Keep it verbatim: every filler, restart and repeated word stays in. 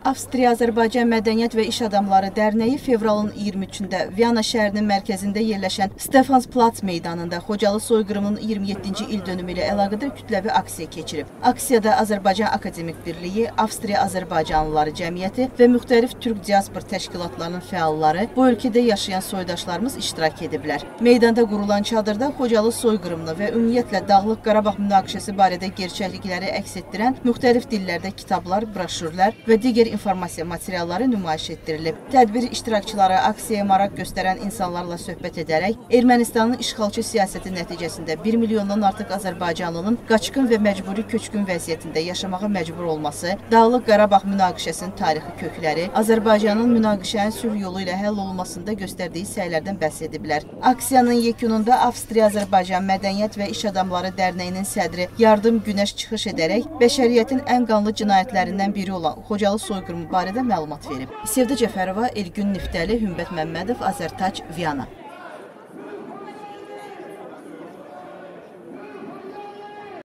Avstriya-Azərbaycan Mədəniyyət və İş Adamları Dərnəyi fevralın iyirmi üçündə Viyana şəhərinin mərkəzində yerləşən Stefansplatz meydanında Xocalı soyqırımının iyirmi yeddinci il dönümü ilə əlaqədar kütləvi aksiya keçirib. Aksiyada Azərbaycan Akademik Birliyi, Avstriya-Azərbaycanlıları Cəmiyyəti və müxtəlif türk diaspor təşkilatlarının fəalları, bu ölkədə yaşayan soydaşlarımız iştirak ediblər. Meydanda qurulan çadırda Xocalı soyqırımını və ümumiyyətlə Dağlıq Qarabağ münaqişəsi barədə gerçəklikləri əks etdirən müxtəlif dillərdə kitablar, broşürlər və digər informasiya materialları nümayiş etdirilib. Tədbir iştirakçıları aksiyaya maraq göstərən insanlarla söhbət edərək Ermənistanın işğalçı siyasəti nəticəsində bir milyondan artıq azərbaycanlının qaçqın və məcburi köçkün vəziyyətində yaşamağa məcbur olması, Dağlıq Qarabağ münaqişəsinin tarixi kökləri, Azərbaycanın münaqişənin sülh yolu ilə həll olunmasında göstərdiyi səylərdən bəhs ediblər. Aksiyanın yekununda Avstriya-Azərbaycan Mədəniyyət və İş Adamları Dərnəyinin sədri Yardım Günəş çıxış edərək bəşəriyyətin ən qanlı cinayətlərindən biri olan Xocalı soyqırımı barədə məlumat verib. Sevda Cəfərova, Elgün Niftəli, Hümbət Məmmədov, Azərtac, Viyana.